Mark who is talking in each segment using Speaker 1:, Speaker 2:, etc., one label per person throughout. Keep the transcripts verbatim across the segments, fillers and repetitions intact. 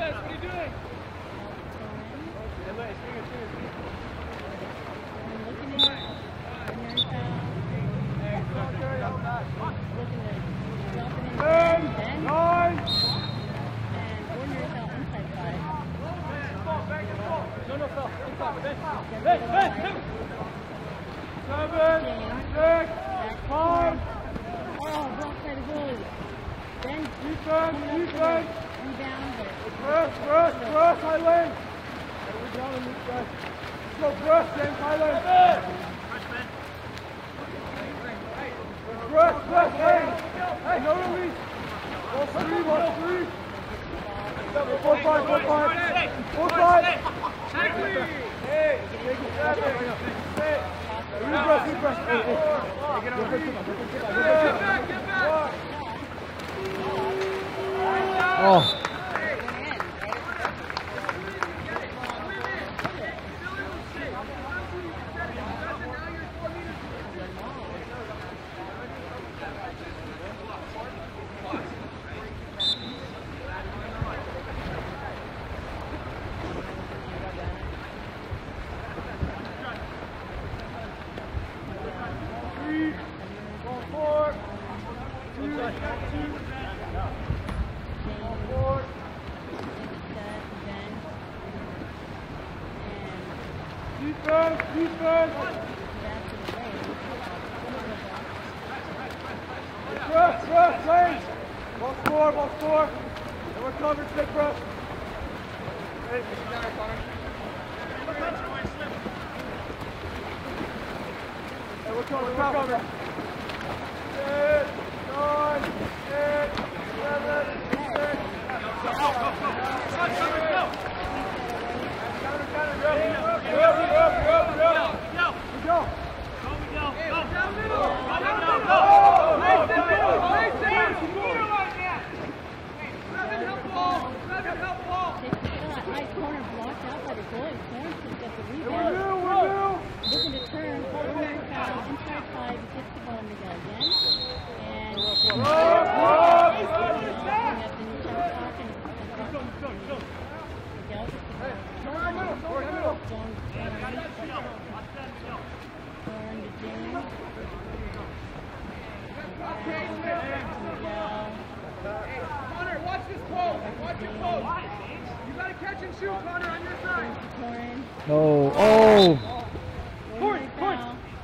Speaker 1: No. Oh.
Speaker 2: Point, point.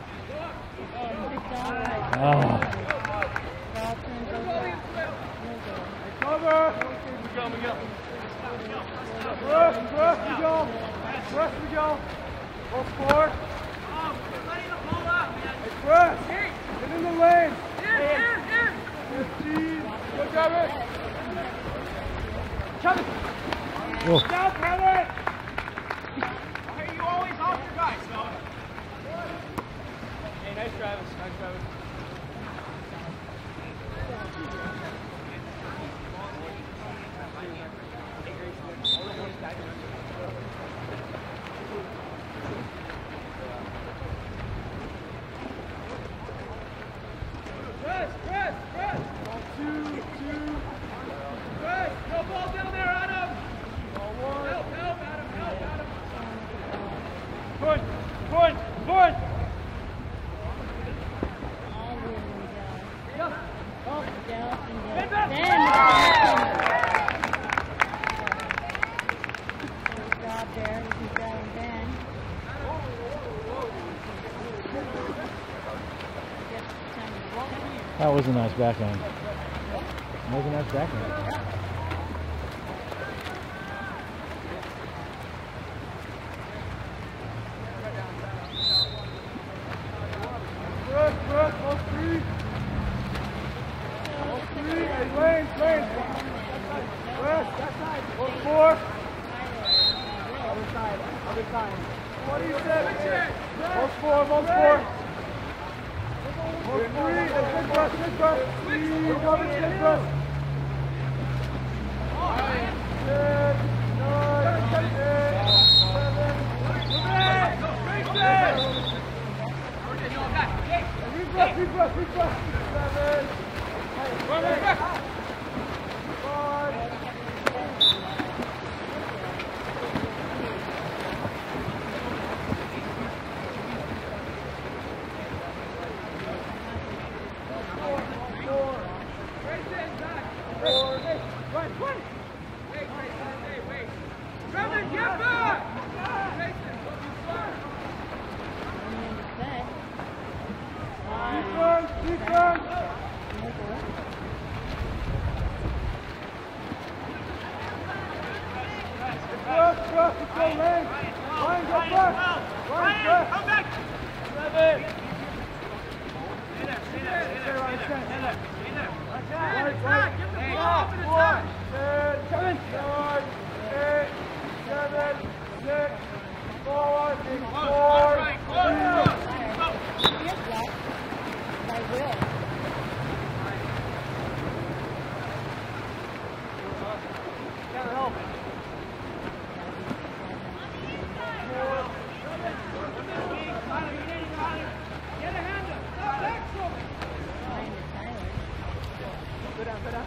Speaker 1: Oh.
Speaker 2: Cover. Miguel, Miguel. Rush, rush, we go. Rush, we go. Go forward. Hey, press. Get in the lane. Here, here, here. Go, Kevin. Kevin.
Speaker 1: Oh.
Speaker 2: Down, Kevin.
Speaker 3: Hey, you always off your guys, so.
Speaker 2: Hey, nice Travis. Nice Travis. Press, press, press. Two, two. Press. No ball down there, Adam. Ball one. Help, help, Adam, help, Adam. Point, point, point.
Speaker 1: That was a nice backhand. That was a nice backhand.
Speaker 2: Press, press, all three. All three. Hey, lane, lane. Press, that side. All four. Other side, other side. twenty-seven. All four, all four. All three. Hey, big press, big press. Three, double, big press. Six, nine, eight, seven. Refresh, refresh, refresh. Seven. Run, run, run. Five. Russ, let's go, Lane. Ryan, go first. Ryan, Russ.
Speaker 3: Come back.
Speaker 2: Seven.
Speaker 3: Stay there, stay there, stay there, stay there, stay there. Stay there.
Speaker 2: Right,
Speaker 3: Attack,
Speaker 2: right.
Speaker 3: give the
Speaker 2: Hey,
Speaker 3: ball up and
Speaker 2: four,
Speaker 3: attack.
Speaker 2: ten,
Speaker 3: Seven.
Speaker 2: nine, eight, seven, six, forward,
Speaker 3: Close,
Speaker 2: four,
Speaker 3: close, right, close, close. Go.
Speaker 4: I will.
Speaker 2: Gotta help.
Speaker 3: Get a hand up. Stop back, Silver.
Speaker 2: Go down, go down.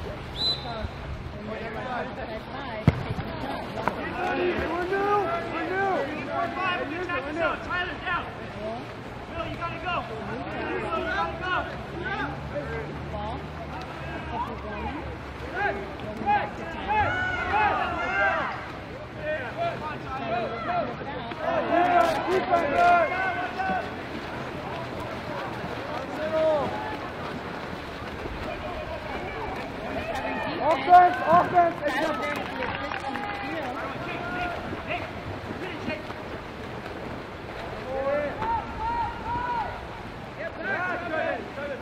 Speaker 2: We're new, we're new.
Speaker 3: Four, five, and attack the zone. Tyler, down. Bill, you gotta go. Bill, you gotta go.
Speaker 4: Ball. Couple running.
Speaker 3: Hey,
Speaker 4: Going
Speaker 3: hey,
Speaker 4: back to
Speaker 3: hey,
Speaker 4: Tyler.
Speaker 3: hey. Come on, Tyler.
Speaker 4: Tyler looking for the foul.
Speaker 2: Yeah, keep on good. Offense, offense.
Speaker 4: Tyler there to be a six on the field.
Speaker 3: Nick, finish it. Get back. Good. Good.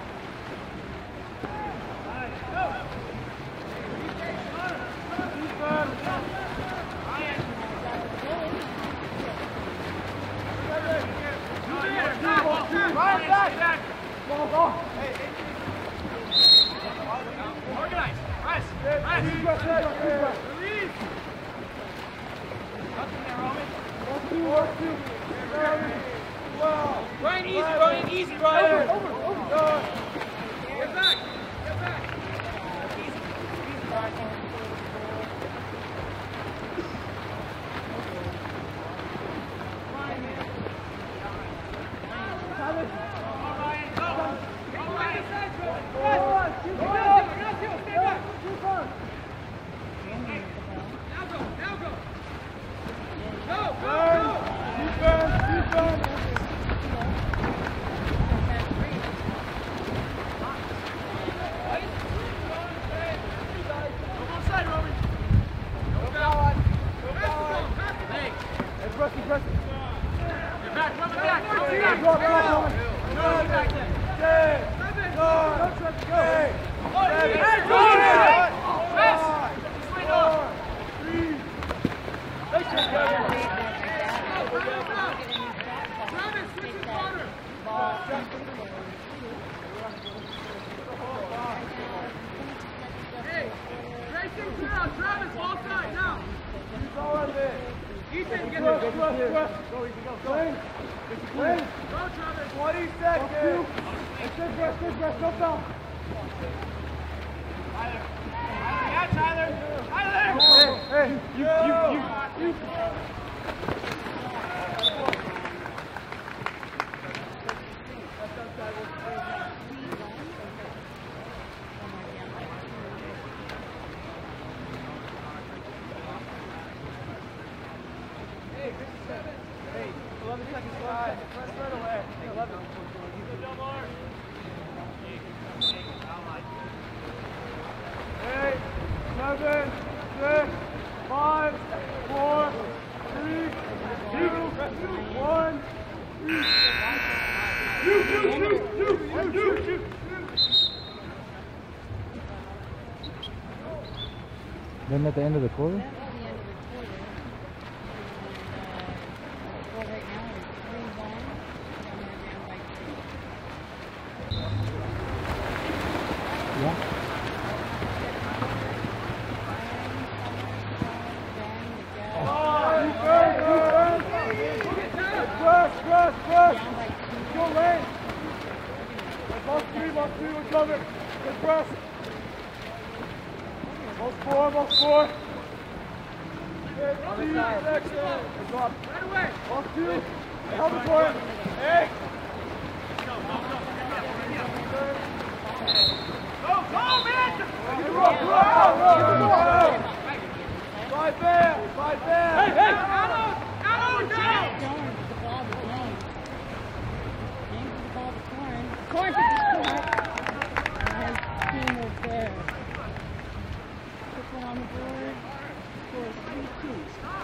Speaker 2: Right back. Ball, ball.
Speaker 3: Organize. Press. Press. Release. Nothing there, Roman.
Speaker 2: One, two, one, two. Seven, twelve.
Speaker 3: Ryan, easy, Ryan. Easy, Ryan.
Speaker 2: Over, over, over. Done.
Speaker 3: Get back. Get back. Easy. Easy, Ryan. All right, go. All right.
Speaker 2: Keep
Speaker 3: Go,
Speaker 2: on.
Speaker 3: go, go, go, stay back.
Speaker 2: Keep on.
Speaker 3: Now go, now go. Go, go,
Speaker 2: Hey,
Speaker 3: go.
Speaker 2: defense, defense.
Speaker 3: Go both sides, Roman. Go back. Go back. Pass the ball. Hey,
Speaker 2: Hey, press it, press it.
Speaker 3: get back, Roman, back. Roman,
Speaker 2: Hey,
Speaker 3: back.
Speaker 2: drop, drop, Roman.
Speaker 3: No, get back there.
Speaker 2: Ten,
Speaker 3: Seven.
Speaker 2: nine, eight,
Speaker 3: Oh,
Speaker 2: seven,
Speaker 3: hey,
Speaker 2: six,
Speaker 3: go, hey.
Speaker 2: five,
Speaker 3: Press. Swing
Speaker 2: four,
Speaker 3: off.
Speaker 2: three. Let's go, Kevin.
Speaker 3: Travis, switch his corner. Hey, racing through. Travis, ball side now.
Speaker 2: He's all out of it.
Speaker 3: Ethan, get
Speaker 2: Press,
Speaker 3: the
Speaker 2: press, press. Go, easy, go. Lane. Lane.
Speaker 3: Go, Travis.
Speaker 2: twenty seconds. Hey, stay press, stay press, no foul.
Speaker 3: Tyler. Tyler, yeah, Tyler. Tyler.
Speaker 2: Hey, hey, you, you, you, you. Hey, eleven seconds left. Press right away. eleven. Eight, seven, six, five, four, three, two, one. Shoot, shoot, shoot, shoot, shoot, shoot.
Speaker 1: Then at the end of the quarter?
Speaker 4: That's the end of the quarter. And, uh, the score right now is three one. And we're down by two.
Speaker 1: Yeah.
Speaker 2: Press, press, press. Go lane. Both three, both three, we're covered. Good press. Both four, both four. Fifteen seconds. Go up.
Speaker 3: Right away.
Speaker 2: Both two. Help it for it. Hey.
Speaker 3: Go, go, man.
Speaker 2: Go, go, go, go, go. Five there, five there.
Speaker 3: Hey, hey. Out, out, down.
Speaker 4: Jones with the ball to James. James with the ball to Corn. Corn to the score. And his team was there. Quick one on the board. score is three two.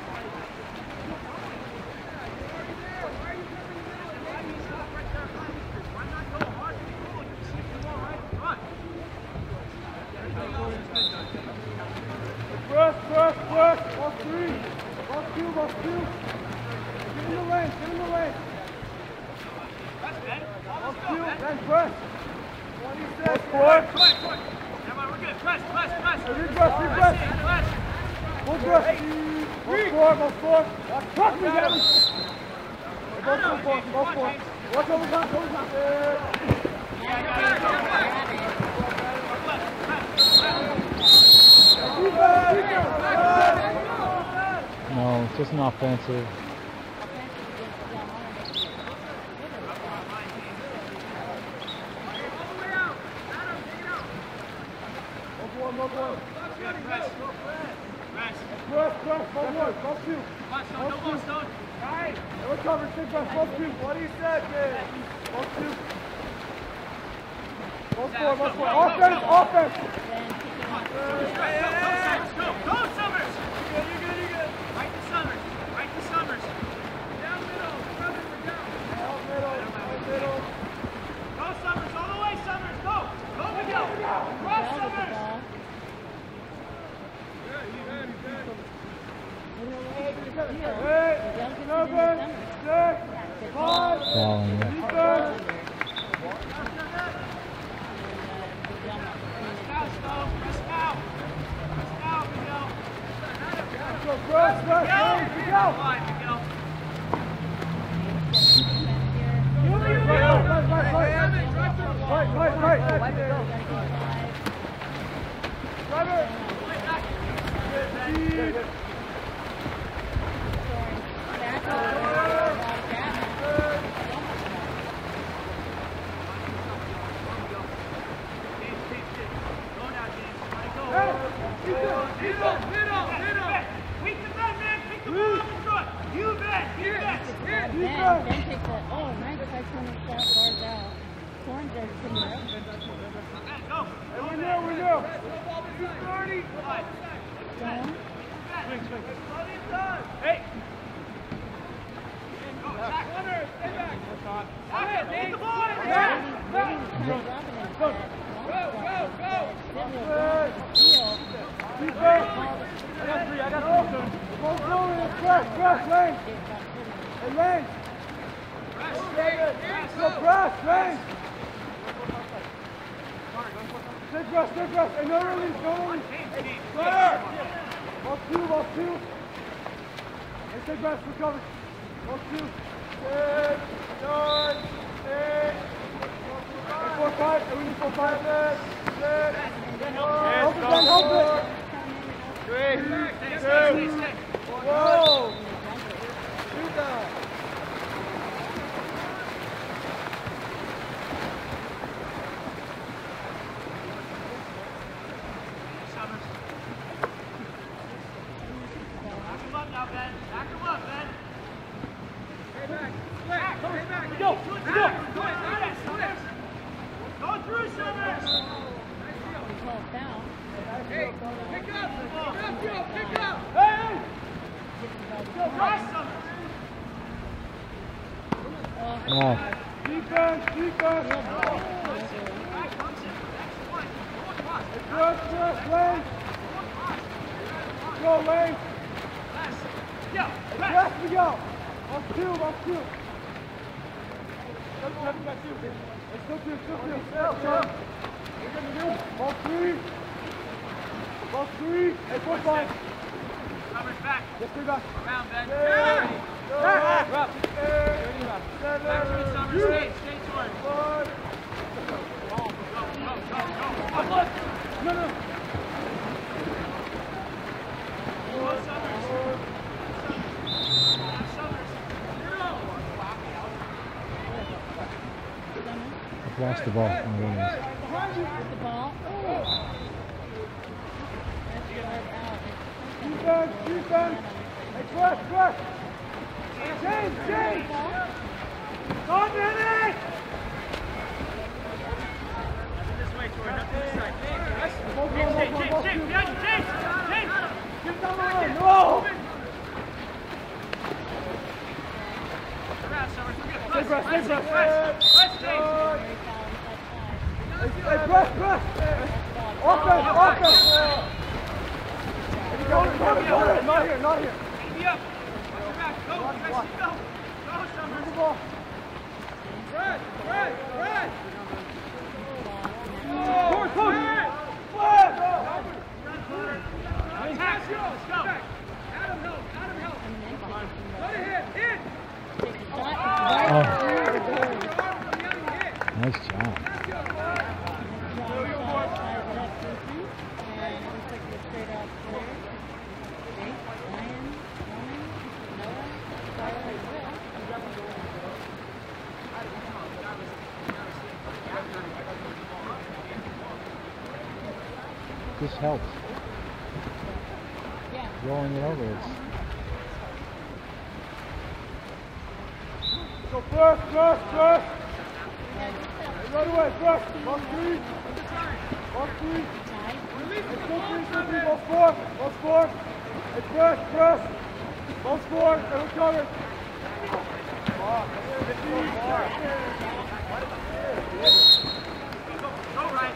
Speaker 2: Press, press, press. Ball three. Ball two, ball two. Get in the lane, get in the lane. Ball two, then press. twenty-six. Four.
Speaker 3: Come on, come on. Come on, we're good. Press, press, press.
Speaker 2: Repress, repress.
Speaker 3: Press.
Speaker 2: Full press. Ball four, ball four. Trust me, Gavin. Ball four, ball four, ball four. Watch overtime, overtime.
Speaker 1: No, it's just an offensive.
Speaker 2: Press, press, ball one, ball two.
Speaker 3: Watch, Stone, no ball, Stone.
Speaker 2: Right. No cover, stick press, ball two. What do you say, kid? Ball two. Ball four, ball four. Offense, offense.
Speaker 3: Go, Summers, go, go, Summers. You good, you good, you good. Right to Summers, right to Summers. Down middle, Summers, we're down.
Speaker 2: Down middle, down middle.
Speaker 3: Go, Summers, all the way, Summers, go. Go, Miguel. Cross, Summers.
Speaker 2: Eight, seven, six, five,
Speaker 1: Following you.
Speaker 2: defense.
Speaker 3: Press out, Stone, press out. Press out, Miguel.
Speaker 2: Go, press, press,
Speaker 3: Miguel,
Speaker 2: press, Miguel.
Speaker 3: Fine, Miguel.
Speaker 2: Right, right, right, right, right. Right, right, right. Driver. Speed.
Speaker 4: Then, then take the, oh, nice try turning shot bars out. Torrens are pretty up.
Speaker 2: Hey, we know, we know. thirty.
Speaker 4: Stone.
Speaker 2: Swing, swing.
Speaker 3: Hey! Go, Jack! Stay back! Jack, take the ball! Jack!
Speaker 4: Go, go, go!
Speaker 2: Defense. I got three, I got three. Ball going, press, press, lane. Hey, lane. Go, press, lane. Stay press, stay press. Hey, no release, no release. Cutter. Ball two, ball two. Hey, stay press, recover. Ball two. Six, nine, eight. Hey, four, five. Hey, we need four, five. Six, six. Help it, Ben, help it. Three, two, whoa. Shoot that.
Speaker 3: Summers. Back him up now, Ben. Back him up, Ben. Stay back. Back. Stay back. Go. Go. Go. Go through, Summers.
Speaker 4: Foul.
Speaker 3: Hey, pick up. Pick up, Joe. Pick up.
Speaker 2: Hey!
Speaker 3: Go, cross, Summers.
Speaker 1: Oh,
Speaker 2: Defense, defense.
Speaker 3: Back, Thompson. Next one. Go across.
Speaker 2: Press, press, lane. Go, lane.
Speaker 3: Last. Yo, press.
Speaker 2: Press, we go. Ball two, ball two. Let's go, let's go, two. Let's go, two, two, two. Go, go. We're gonna do ball three. Ball three. Hey, four, five.
Speaker 3: Summers back.
Speaker 2: Yes, three back.
Speaker 3: Around, Ben.
Speaker 2: Eight,
Speaker 3: Back.
Speaker 2: nine, eight, seven,
Speaker 3: Back to the Summers. Stay, stay towards.
Speaker 2: five.
Speaker 3: Go, go, go, go, go.
Speaker 2: No, no.
Speaker 3: Go, Summers. Summers. Summers.
Speaker 1: I've lost the ball. Oh, there it is.
Speaker 4: With the ball. Oh. That's five out.
Speaker 2: Defense, defense. Hey, press, press. Change, change. Don't hit it.
Speaker 3: This way, Jordan. Up to this side.
Speaker 2: Ball, ball,
Speaker 3: James,
Speaker 2: ball,
Speaker 3: James,
Speaker 2: ball, ball,
Speaker 3: James,
Speaker 2: two.
Speaker 3: James, James, James.
Speaker 2: Get down the line. No stay press.
Speaker 3: Press, press, Jake.
Speaker 4: Very foul inside side.
Speaker 2: Hey, press, press. Offense, offense. Go, go, go. Not here, not here.
Speaker 3: Be up. Watch your back. Go, Jesse, go. Go, Summers.
Speaker 2: Move the ball.
Speaker 3: Red, red, red.
Speaker 2: Push, push.
Speaker 3: Let's go. Let's go. Adam help. Adam help. Let it hit. Hit.
Speaker 1: Oh, nice job. This helps.
Speaker 4: Yeah.
Speaker 1: Rolling it over. It's
Speaker 2: Go first, first, first. Right away, first. One, three. One, three. It's two, three, two, three. One, four. One, four. It's first, first. One, four. And we're coming.
Speaker 3: Go right.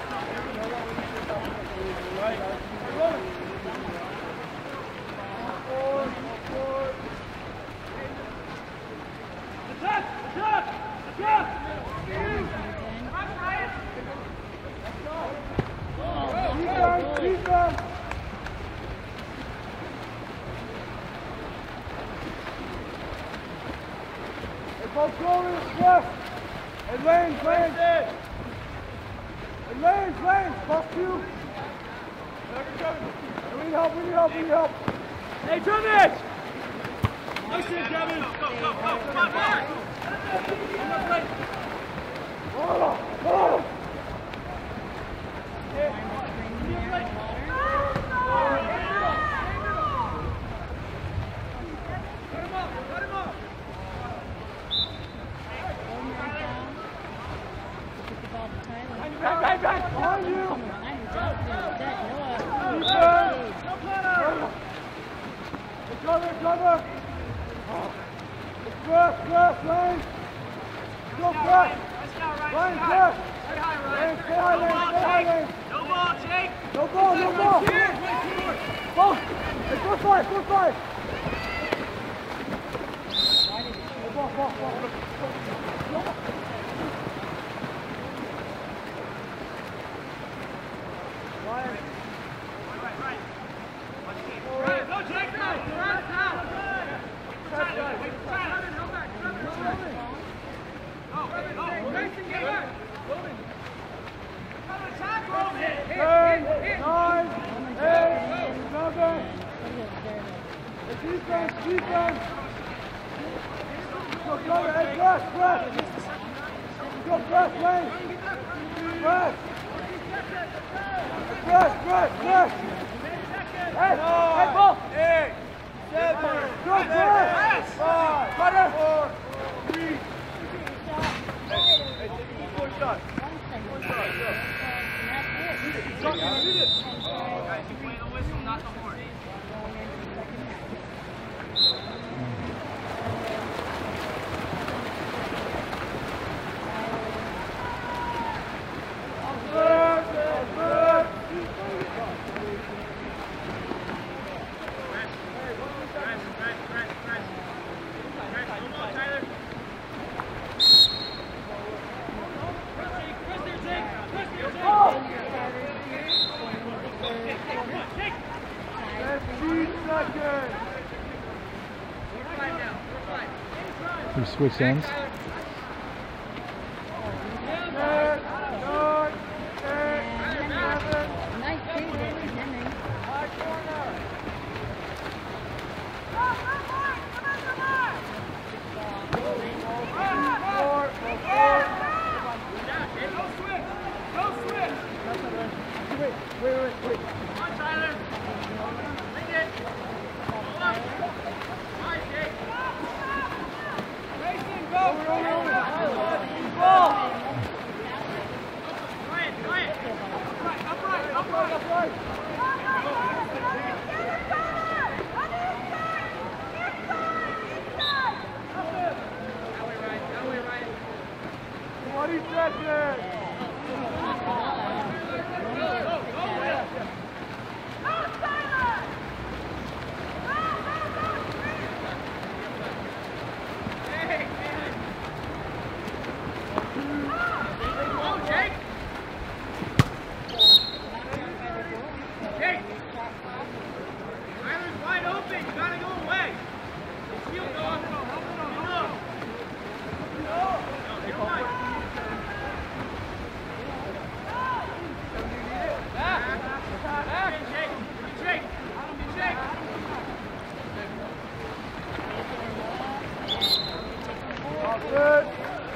Speaker 3: Attack! Attack! Attack!
Speaker 2: Defense, defense. It's all going left. And lanes, lanes. And lanes, lanes. Cross two. We need help, we need help, we need help.
Speaker 3: Hey, turn it! Nice shit, Kevin! Go, go, go, go! Come on, back!
Speaker 2: Oh, oh.
Speaker 3: Cut him up! Cut him up!
Speaker 2: Back, back, back. Behind you. Cover, cover. Press, press, lane. Go press. Lane, press.
Speaker 3: Stay high,
Speaker 2: Lane,
Speaker 3: Ryan.
Speaker 2: stay high, lane, stay high, lane.
Speaker 3: No ball, Jake!
Speaker 2: No ball, no ball. Ball. Hey, four, five, four, five. No ball, ball, ball. Ryan.
Speaker 3: Right, right. Right, go, Jake! Go! Right now! Tyler, wait, Tyler. Go back, go back. Go, go. Mason, get back. Come on, time, bro. Hit, hit,
Speaker 2: Ten,
Speaker 3: hit, hit.
Speaker 2: nine, eight, seven. The defense, defense. Go, go, hey, press, press. Go, press, lane. Press. Press, press, press. Hey, hey, ball. Eight, seven, go, press. Five, cutter. Four, three. Hey, take it four shots. Four shots, yeah.
Speaker 3: Guys, you play the whistle, not the horn.
Speaker 1: we switch ends.
Speaker 4: Nice
Speaker 2: Wait, wait, wait, wait.
Speaker 3: Come on, Tyler. Bring it. Hold up. All right, Jake. Mason, go.
Speaker 2: Good.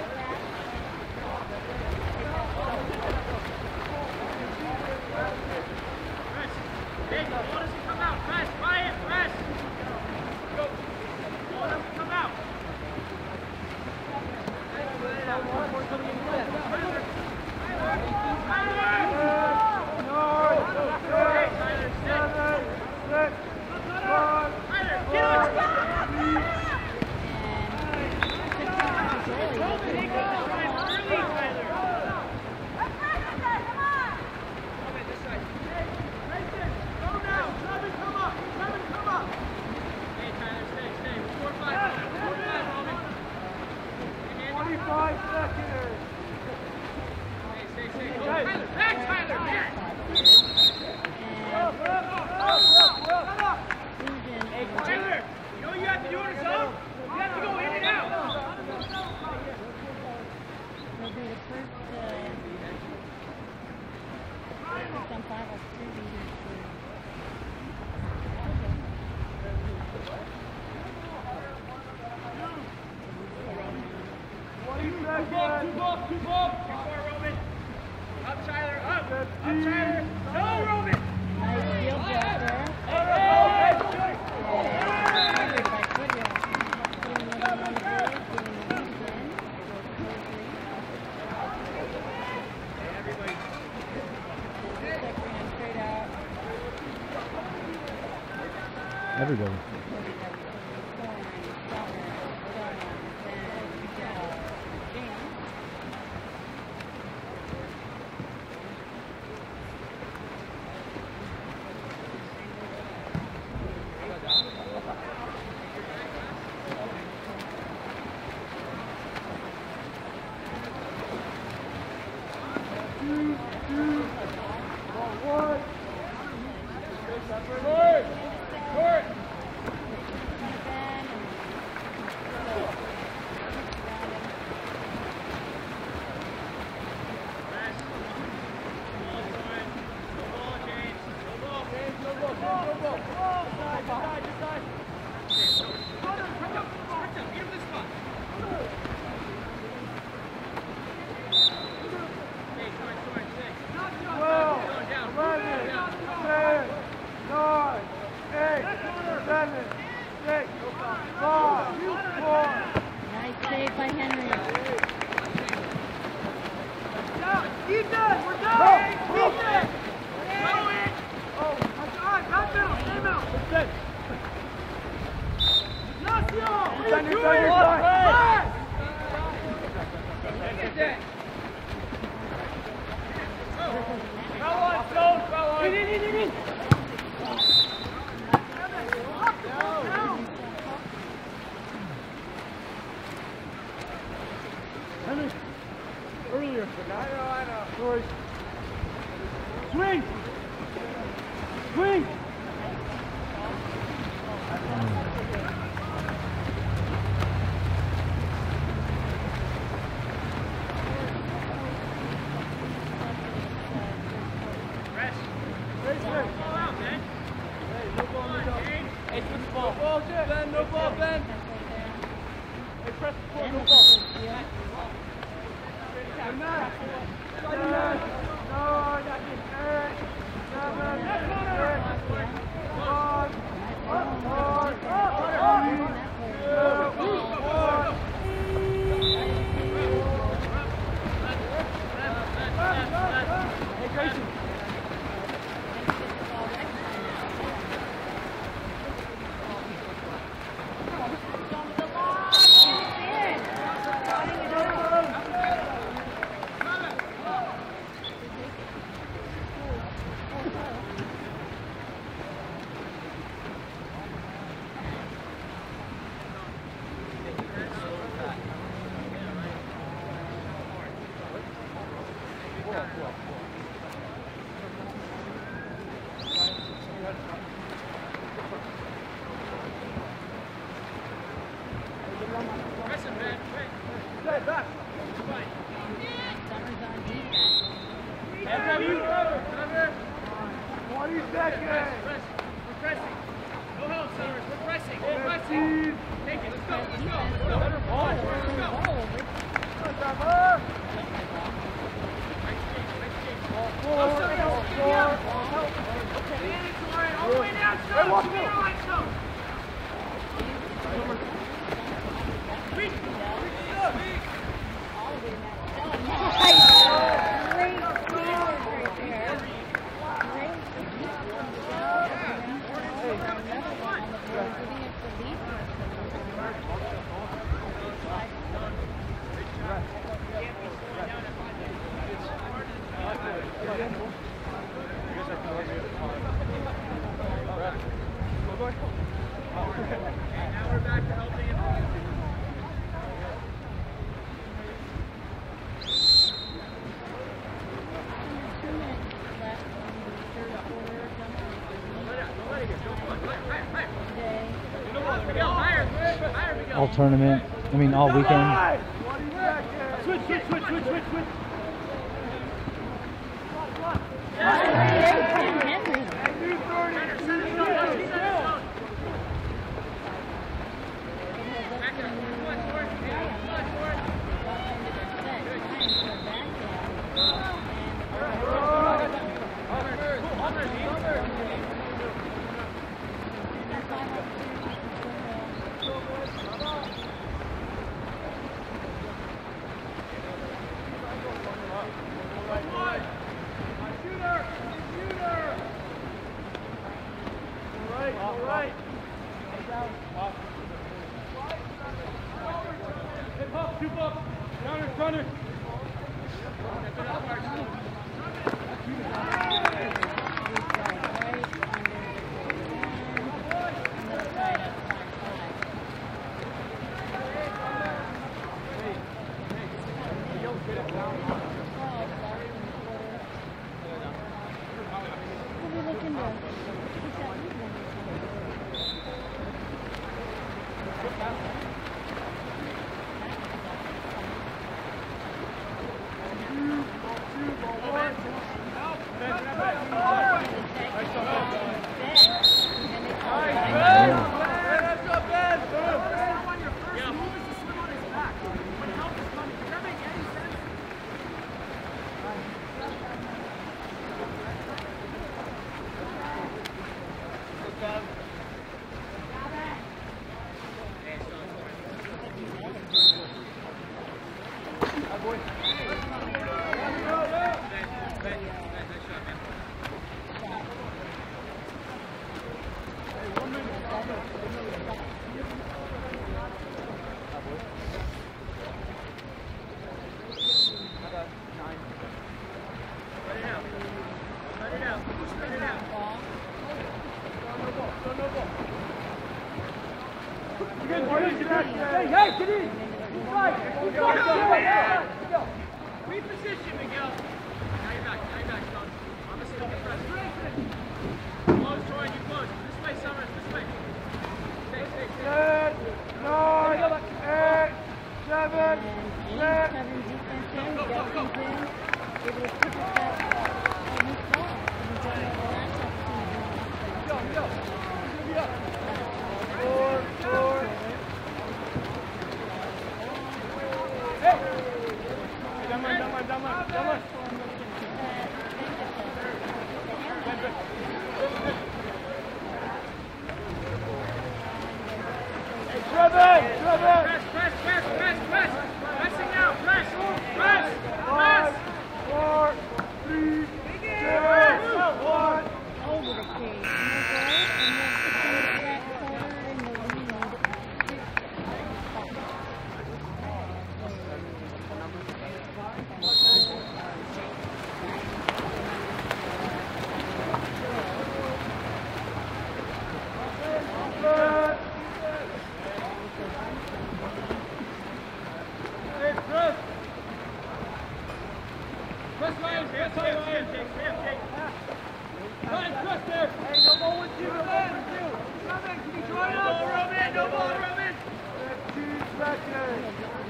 Speaker 1: Everybody.
Speaker 2: Back, back.
Speaker 4: Summer's on defense.
Speaker 2: twenty seconds.
Speaker 3: We're pressing. No help, Summers. We're pressing. We're pressing. Take it. Let's go. Let's go. Let's go. Let's go.
Speaker 2: Ball four. Ball four.
Speaker 3: All the way down, Stone. Speed line, Stone. Reach. Now we're back to helping him.
Speaker 1: All tournament. I mean, all weekend.
Speaker 2: Switch, switch, switch, switch, switch, switch. Reposition, Miguel. Now you're back. Now you're back, Stone. I'm going to still get pressed. Close, Troy. You close. This way, Summers. This way. Stay, stay, stay. Ten, nine, eight, seven, six.
Speaker 4: Go, go, go, go. It was triple step. And he fought.
Speaker 2: Go, go. Four, four. Hey! Daman, daman, daman, daman. Hey, Trevor! Trevor!
Speaker 3: Press, press, press, press, press. Pressing now. Press, press,
Speaker 2: Five,
Speaker 3: press.
Speaker 2: four, three, two, one.
Speaker 4: Over the cage. And that corner in the lead.
Speaker 2: Hey, Chris!
Speaker 3: Press Ryan. Press Ryan. Jake, Jake, Jake.
Speaker 2: Ryan, Chris there! Hey, no ball with you, no ball with you!
Speaker 3: Roman, can you join us? No ball, Roman. No ball, Roman.
Speaker 2: Fifteen seconds.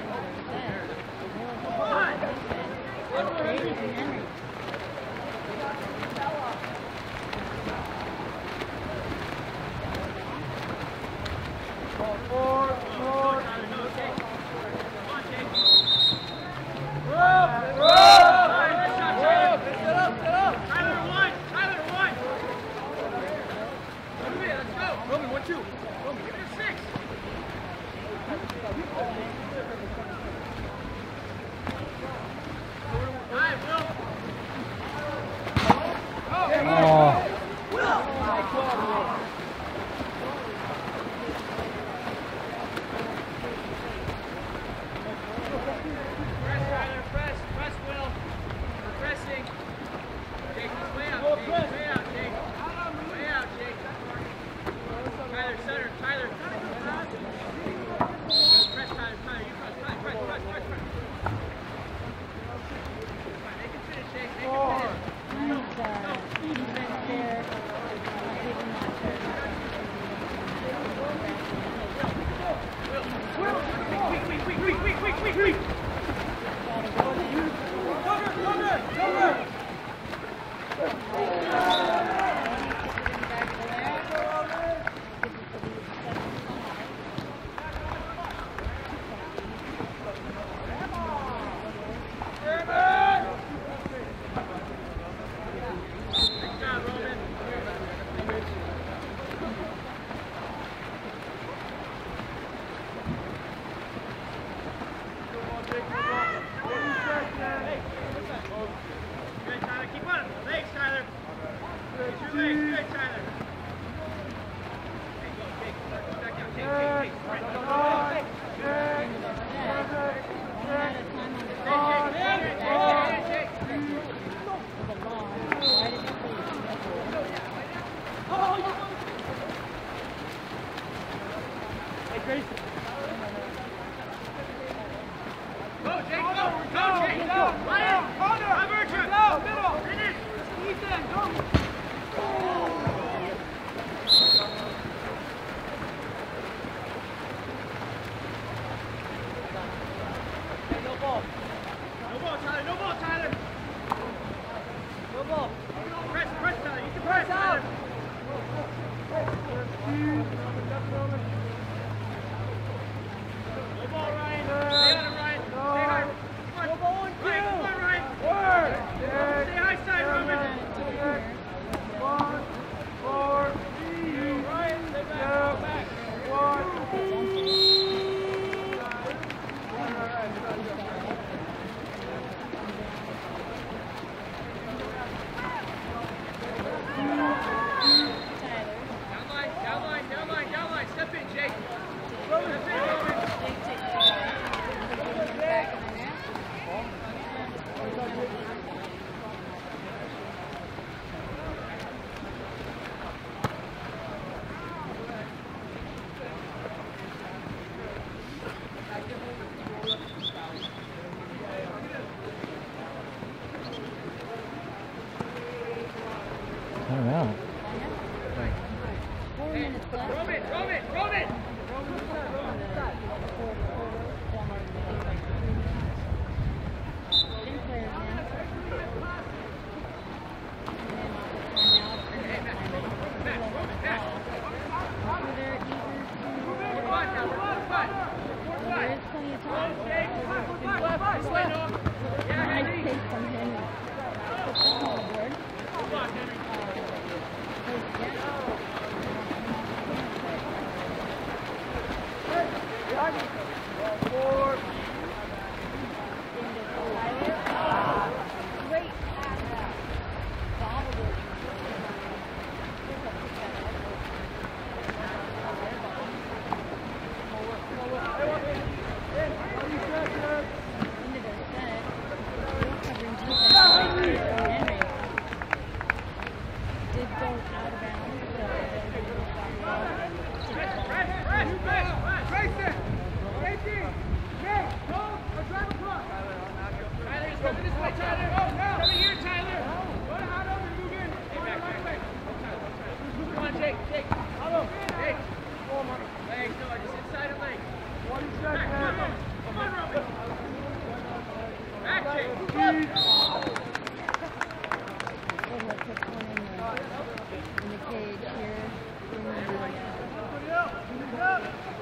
Speaker 3: Press, press, press, press, press it.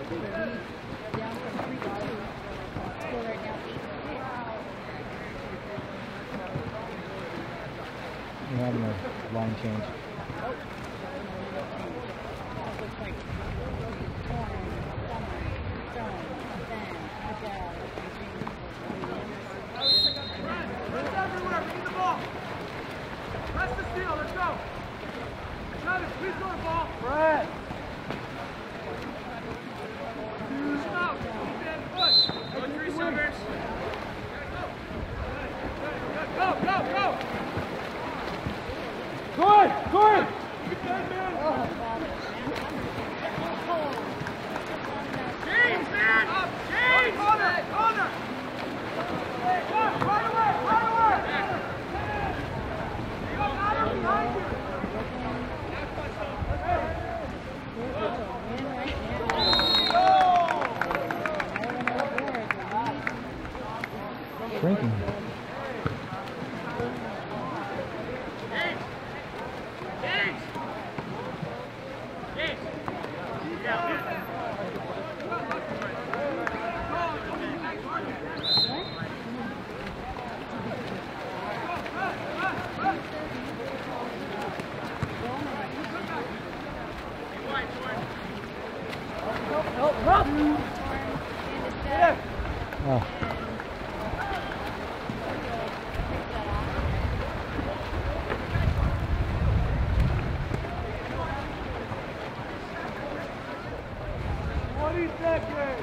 Speaker 4: Down from three to two. Score right now eight to six.
Speaker 1: We're having a line change.
Speaker 2: Brett!
Speaker 3: Go, go, go!
Speaker 2: Good! Good!
Speaker 3: James, man! Up, James! Corner, corner! Right away, right away! You got Adam behind you!
Speaker 1: Shrinking.
Speaker 3: James! James! James! Yeah, man.
Speaker 1: Oh.
Speaker 2: twenty seconds!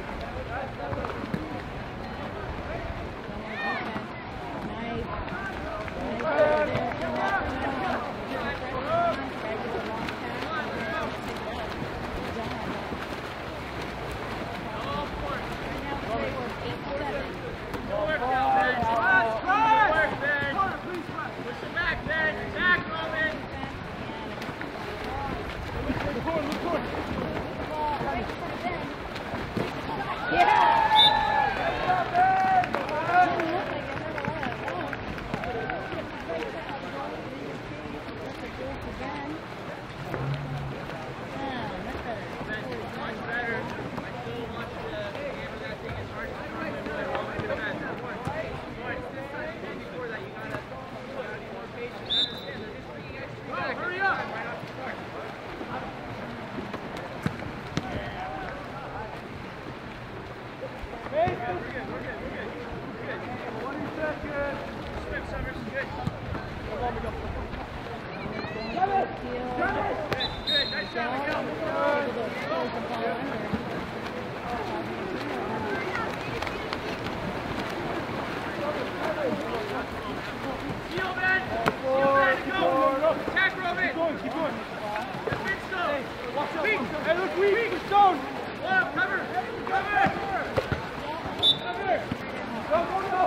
Speaker 2: Hey, look, weak, weak, stone!
Speaker 3: Cover! Cover!
Speaker 2: Cover! Go, go, go!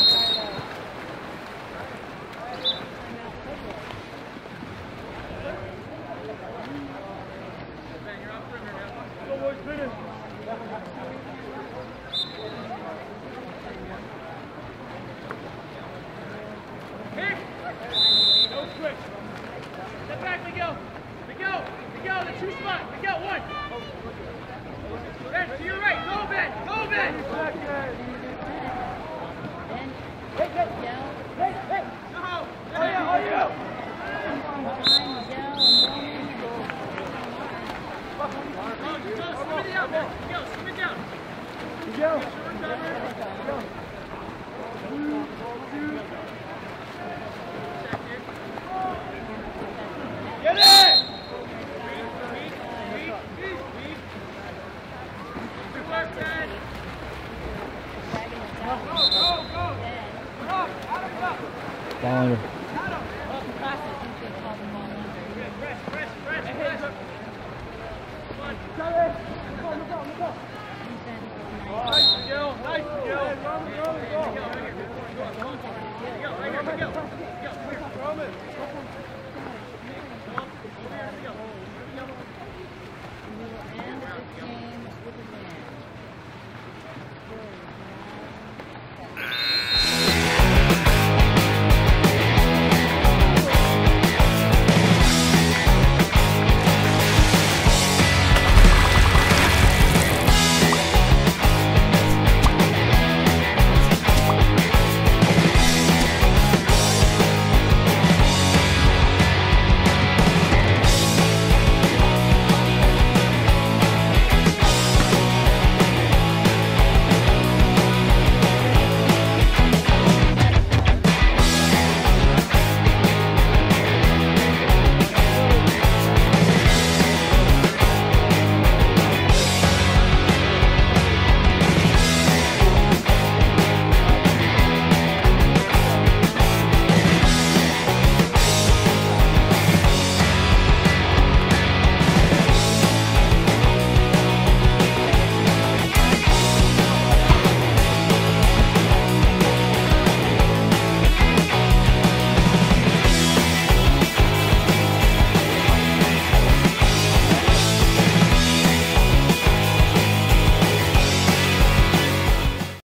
Speaker 3: Ben, you're off perimeter now.
Speaker 2: Go, boys, finish!
Speaker 3: Kick! Go quick! Step back, Miguel! Miguel! Miguel, the two spot! Miguel, one! Ben, to your right! Go, Ben! Go, Ben!
Speaker 2: Hey, hey! Hey, hey!
Speaker 3: Go!
Speaker 2: Oh, yeah, oh, yeah!
Speaker 3: Go, go, swim it down, Ben! Miguel, swim it down!
Speaker 2: Miguel!
Speaker 3: Shoulder cover!
Speaker 2: Get it!
Speaker 3: Good work, Ben! Go, go, go! Up, Adam, up!
Speaker 1: Following her.
Speaker 3: Press, press, press, press! Come on!
Speaker 2: Got it! Look on, look on, look on! Nice, Miguel! Nice, Miguel! Run, run, run!
Speaker 3: Miguel, right here. Miguel, right here, Miguel. Miguel, come here.
Speaker 2: Roman!